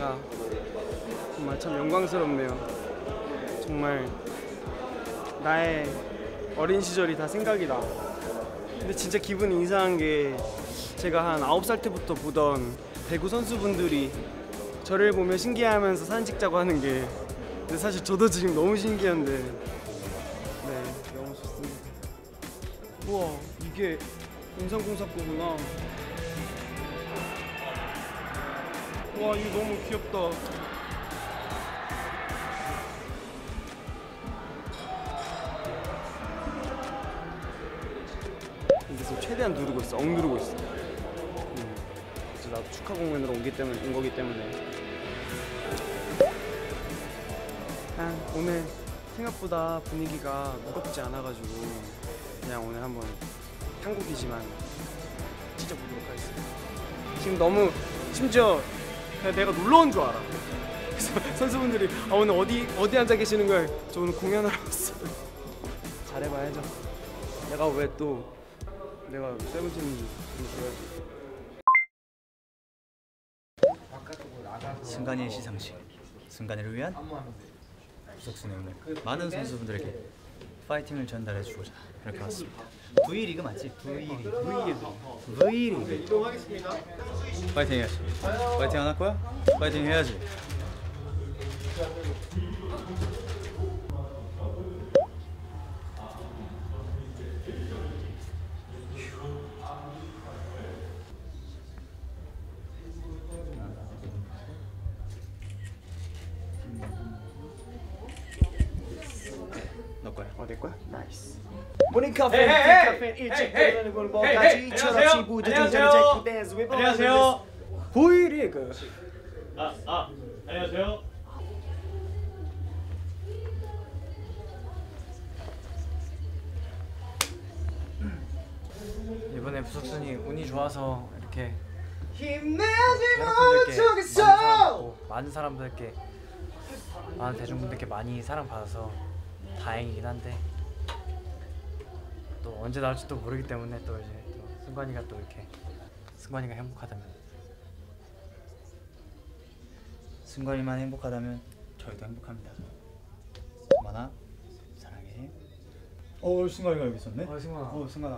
되니까 정말 참 영광스럽네요. 정말 나의 어린 시절이 다 생각이 나. 근데 진짜 기분이 이상한 게 제가 한 9살 때부터 보던 배구 선수분들이 저를 보며 신기해하면서 사진 찍자고 하는 게, 근데 사실 저도 지금 너무 신기한데, 네, 너무 좋습니다. 우와, 이게 인상공사거구나. 와, 이거 너무 귀엽다. 그래서 최대한 누르고 있어, 억누르고 있어. 그래서 나도 축하 공연으로 온 거기 때문에. 오늘 생각보다 분위기가 무겁지 않아가지고 그냥 오늘 한번 한 곡이지만 찢어보도록 하겠습니다. 지금 너무 심지어 내가 놀러 온 줄 알아. 그래서 선수분들이 오늘 어디 앉아 계시는 거야? 저 오늘 공연하러 왔어요. 잘해봐야죠. 내가 세븐틴인지 줘야지. 승관이의 시상식, 승관이를 위한 부석순의 오늘 많은 선수분들에게 파이팅을 전달해주고자 이렇게 왔습니다. V리그 맞지? V리그. 파이팅 해야지. 파이팅 안 할 거야? 파이팅 해야지. 너 거야. 내 거야? 나이스. 모닝 카페인, 디카페인 일찍 들어가는 걸 뭐까지 이처럼 지부지 등장이 댄스 웨버. 안녕하세요. V리그. 안녕하세요. 이번에 부석순이 운이 좋아서 이렇게 여러분들께 많은 사람들께 많은 대중분들께 많이 사랑받아서 다행이긴 한데, 또 언제 나올지도 모르기 때문에 또 이제 또 승관이가 또 이렇게 승관이가 행복하다면, 승관이만 행복하다면 저희도 행복합니다. 승관아 사랑해. 승관이가 여기 있었네. 승관아. 승관아.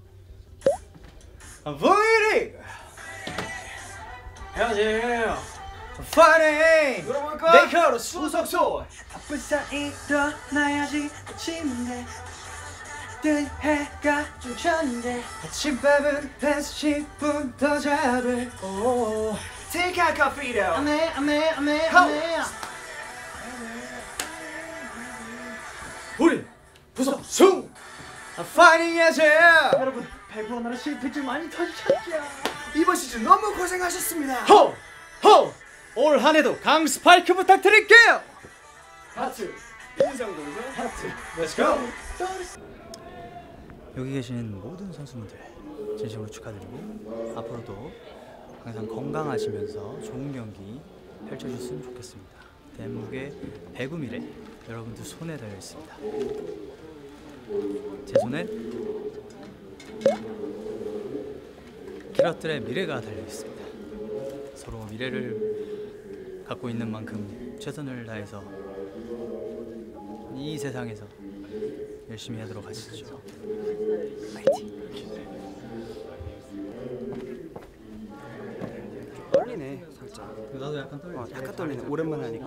V리그 해야지. 파이팅! 메이커로 수석소. 바쁜 사이 일어나야지. 아침인데 뜬 해가 좀 쳤는데 아침밥은 패스 10분 더 자래. Take a coffee though. 아메. 우리 부석순 파이팅 해야지. 여러분 배구 하나로 실패줄 많이 터지셨죠? 이번 시즌 너무 고생하셨습니다. 올 한해도 강 스파이크 부탁드릴게요. 하트. 인상공사 하트. Let's go. 여기 계신 모든 선수분들 진심으로 축하드리고, 앞으로도 항상 건강하시면서 좋은 경기 펼쳐주셨으면 좋겠습니다. 대한민국의 배구 미래 여러분들 손에 달려 있습니다. 제 손에 캐럿들의 미래가 달려 있습니다. 서로 미래를 갖고 있는 만큼 최선을 다해서 이 세상에서 열심히 하도록 하시죠. 파이팅. 떨리네 살짝. 나도 약간 떨려. 약간 떨리네. 오랜만에 하니까.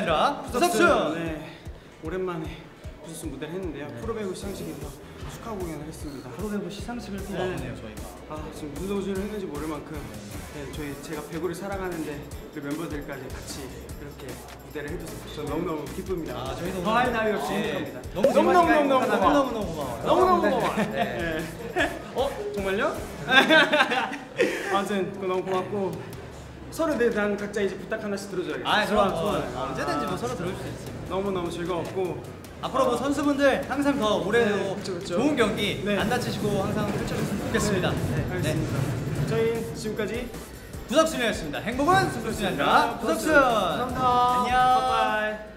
아니라 구석순. 네, 오랜만에 구석순 무대를 했는데요. 프로배구 시상식에서 축하 공연을 했습니다. 프로배구 시상식을 또 와보네요 저희가. 지금 무슨 도시를 했는지 모를 만큼 제가 배구를 사랑하는데 우리 멤버들까지 같이 이렇게 무대를 해줘서 저 너무너무 기쁩니다. 저희도 더할 나위 없이 행복합니다. 너무너무 고마워요. 너무너무 고마워요. 네. 정말요? 아무튼 너무 고맙고 서로 대한 각자 이제 부탁 하나씩 들어줘야겠다. 그럼 언제든지 뭐 서로 들어줄 수 있어요. 너무너무 즐거웠고 앞으로 뭐 선수분들 항상 더 올해도 그쵸. 좋은 경기 안 다치시고 항상 펼쳐줬으면 좋겠습니다. 알겠습니다. 저희 지금까지 구석순이었습니다. 행복은 승부순이 아니라 구석순. 감사합니다. 안녕. 바이바이.